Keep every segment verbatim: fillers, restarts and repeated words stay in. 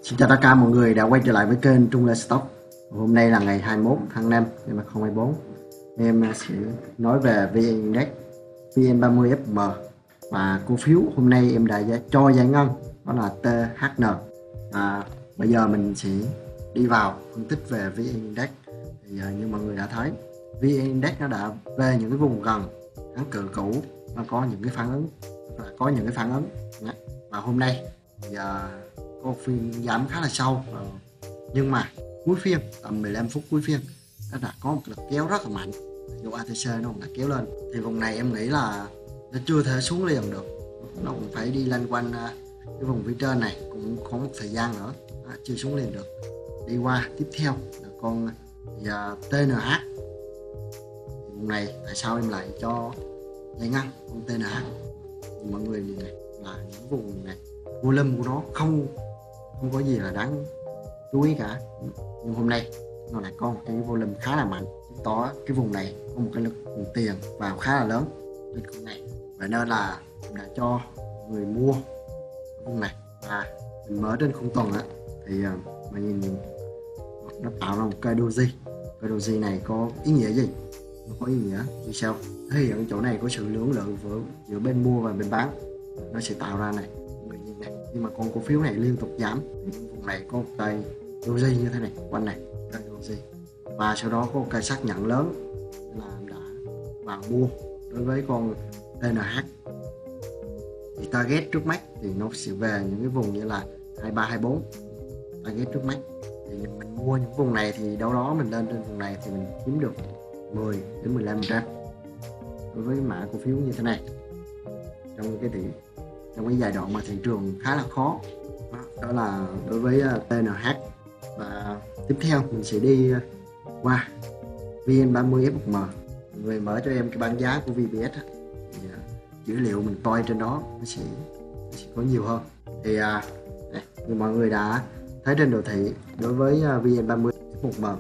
Xin chào tất cả mọi người đã quay trở lại với kênh Trung Lê Stock. Hôm nay là ngày hai mươi mốt tháng năm năm hai không hai bốn. Em sẽ nói về vê en Index, vê en ba mươi ép em và cổ phiếu hôm nay em đã cho giải ngân, đó là tê hát en. Và bây giờ mình sẽ đi vào phân tích về vê en Index. Thì như mọi người đã thấy, vê en Index nó đã về những cái vùng gần kháng cự cũ, nó có những cái phản ứng và có những cái phản ứng. Và hôm nay thì có phiên giảm khá là sâu, nhưng mà cuối phiên tầm mười lăm phút cuối phiên nó đã có một lực kéo rất là mạnh, dù a tê xê nó cũng đã kéo lên. Thì vùng này em nghĩ là nó chưa thể xuống liền được, nó cũng phải đi lanh quanh cái vùng phía trên này cũng có một thời gian nữa, à, chưa xuống liền được. Đi qua tiếp theo là con và tê en hát. Vùng này tại sao em lại cho giải ngân con tê en hát? Thì mọi người nhìn này là những vùng này volume của nó không không có gì là đáng chú ý cả, nhưng hôm nay nó lại có một cái volume khá là mạnh, chứng tỏ cái vùng này có một cái lực tiền vào khá là lớn trên vùng này. Vậy nên là đã cho người mua vùng này, và mình mở trên khung tuần á thì mà nhìn nó tạo ra một cây doji. Cây doji này có ý nghĩa gì? Nó có ý nghĩa như sau: thể hiện chỗ này có sự lưỡng lự giữa, giữa bên mua và bên bán, nó sẽ tạo ra này. Nhưng mà con cổ phiếu này liên tục giảm, vùng này có một cây doji như thế này, quanh này cây doji, và sau đó có một cây xác nhận lớn là đã vào mua đối với con tê en hát. Thì target trước mắt thì nó sẽ về những cái vùng như là hai ba hai bốn. Target trước mắt thì mình mua những vùng này thì đâu đó mình lên trên vùng này thì mình kiếm được mười đến mười lăm phần trăm đối với mã cổ phiếu như thế này trong cái thị trong cái giai đoạn mà thị trường khá là khó. Đó, đó là đối với tê en hát. Và tiếp theo mình sẽ đi qua vê en ba mươi ép em. Người mở cho em cái bảng giá của vê pê ét thì dữ liệu mình coi trên đó nó sẽ, nó sẽ có nhiều hơn. Thì đây, như mọi người đã thấy trên đồ thị, đối với vê en ba mươi ép em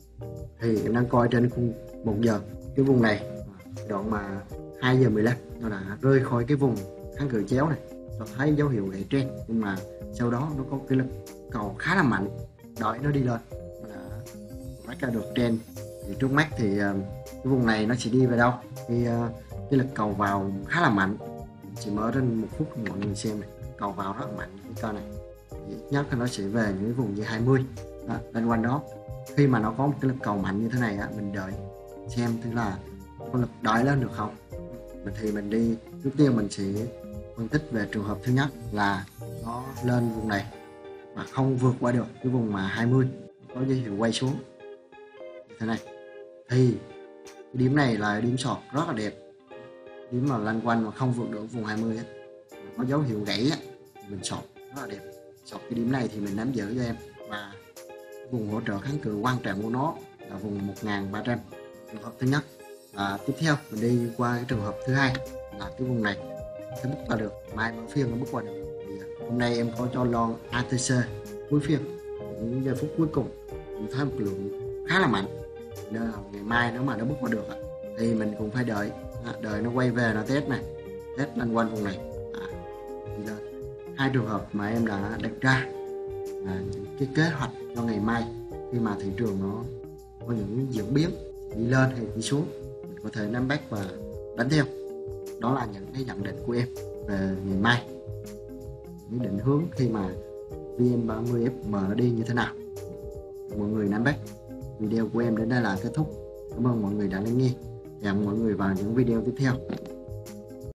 thì em đang coi trên khung một giờ, cái vùng này đoạn mà hai giờ mười lăm nó đã rơi khỏi cái vùng kháng cự chéo này, cho thấy dấu hiệu gãy trend, nhưng mà sau đó nó có cái lực cầu khá là mạnh đợi nó đi lên, nó đã vạch ra được trend. Thì trước mắt thì cái vùng này nó sẽ đi về đâu khi cái lực cầu vào khá là mạnh. Mình chỉ mở trên một phút cho mọi người xem này, cầu vào rất là mạnh cái cơ này, thì ít nhất là nó sẽ về những cái vùng như hai mươi đó, lên quanh đó. Khi mà nó có một cái lực cầu mạnh như thế này á, mình đợi xem thứ là có lực đợi lên được không. Mình thì mình đi trước tiên mình sẽ phân tích về trường hợp thứ nhất là nó lên vùng này mà không vượt qua được cái vùng mà hai mươi, có dấu hiệu quay xuống như thế này, thì cái điểm này là điểm sọt rất là đẹp. Điểm mà lanh quanh mà không vượt được vùng hai mươi ấy, có dấu hiệu gãy ấy, mình sọt rất là đẹp. Sọt cái điểm này thì mình nắm giữ cho em. Và vùng hỗ trợ kháng cự quan trọng của nó là vùng một nghìn ba trăm, trường hợp thứ nhất. Và tiếp theo mình đi qua cái trường hợp thứ hai là cái vùng này sẽ bước qua được, mai mở phiên nó bước qua được. Thì hôm nay em có cho long a tê xê cuối phiên, những giây phút cuối cùng mình thấy một lượng khá là mạnh, nên là ngày mai nếu mà nó bước qua được thì mình cũng phải đợi đợi nó quay về, nó test này, test lên quanh vùng này. À, thì là hai trường hợp mà em đã đặt ra là những cái kế hoạch cho ngày mai khi mà thị trường nó có những diễn biến đi lên hay đi xuống, mình có thể nắm bắt và đánh theo. Đó là những cái nhận định của em về ngày mai, những định hướng khi mà vê en ba mươi ép em nó đi như thế nào. Mọi người nắm bắt. Video của em đến đây là kết thúc. Cảm ơn mọi người đã lắng nghe. Hẹn mọi người vào những video tiếp theo.